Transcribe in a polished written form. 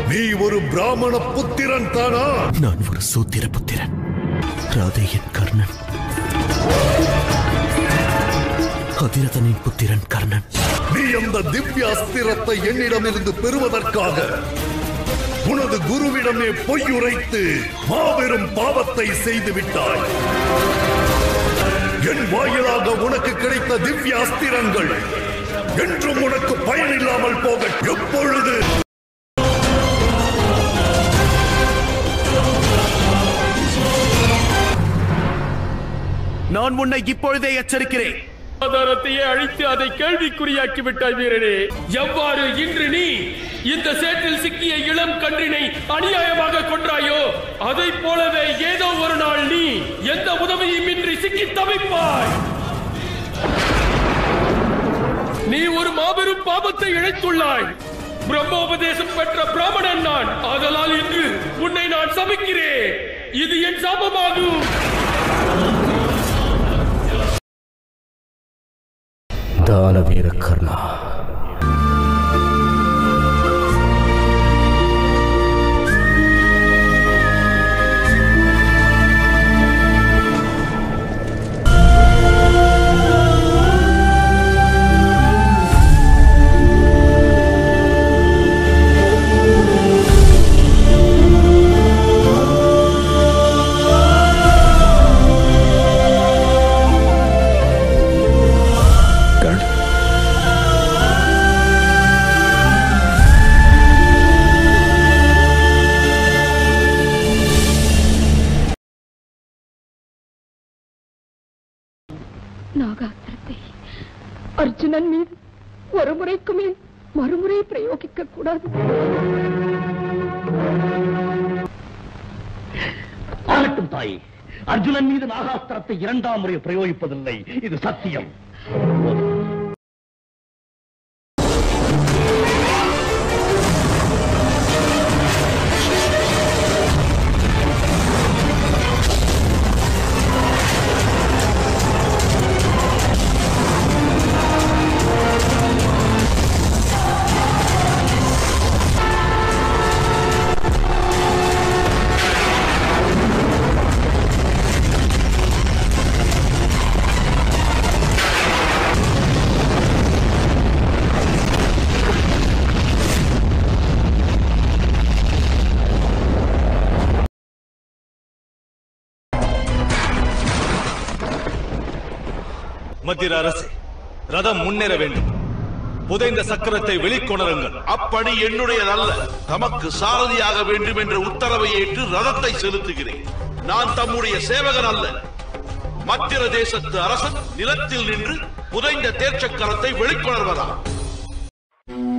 நீ ஒரு பிராமண புத்திரன் தானா? நான் ஒரு சூத்திர புத்திரன். ராதேயின் கர்ணன், அதிரதனின் புத்திரன் கர்ணன். நீ அந்த திவ்யாஸ்திரத்தை என்னிடமிருந்து பெறுவதற்காக உனது குருவிடமே பொய்யுரைத்து மாபெரும் பாவத்தை செய்து விட்டாய். என் வாயிலாக உனக்கு கிடைத்த திவ்யாஸ்திரங்கள் என்றும் உனக்கு பயனில்லாமல் போக. எப்பொழுது நான் உன்னை இப்பொழுதே எச்சரிக்கிறேன். ஆதாரத்தையே அழித்து அதை கேள்விக்குறியாக்கி விட்டாய் வீரனே. எவ்வாறு இன்று நீ இந்த சேற்றில் சிக்கிய இளம் கன்றினை அநியாயமாக கொன்றாயோ, அதை போலவே ஏதோ ஒரு நாள் நீ எந்த உதவியும் இன்றி சிக்கி தவிப்பாய். நீ ஒரு மாபெரும் பாவத்தை இழைத்துள்ளாய். பிரம்மோபதேசம் பெற்ற பிராமணன் நான். ஆதலால் இன்று உன்னை நான் சபிக்கிறேன். இது என் சாபமாகும். தானவீர கர்ணா, நாகாஸ்திரத்தை அர்ஜுனன் மீது ஒரு முறைக்கு மேல் மறுமுறை பிரயோகிக்க கூடாது. ஆகட்டும் தாயே, அர்ஜுனன் மீது நாகாஸ்திரத்தை இரண்டாம் முறை பிரயோகிப்பதில்லை, இது சத்தியம். மத்திய அரசே, ரதம் முன்னேற வேண்டும். புதைந்த சக்கரத்தை வெளிக்கொணருங்கள். அப்படி என்னுடையதல்ல. தமக்கு சாரதியாக வேண்டும் என்ற உத்தரவை ஏற்று ரதத்தை செலுத்துகிறேன். நான் தம்முடைய சேவகன் அல்ல. மத்திர தேசத்து அரசன் நிலத்தில் நின்று புதைந்த தேர்ச்சக்கரத்தை வெளிக்கொணர்வதா?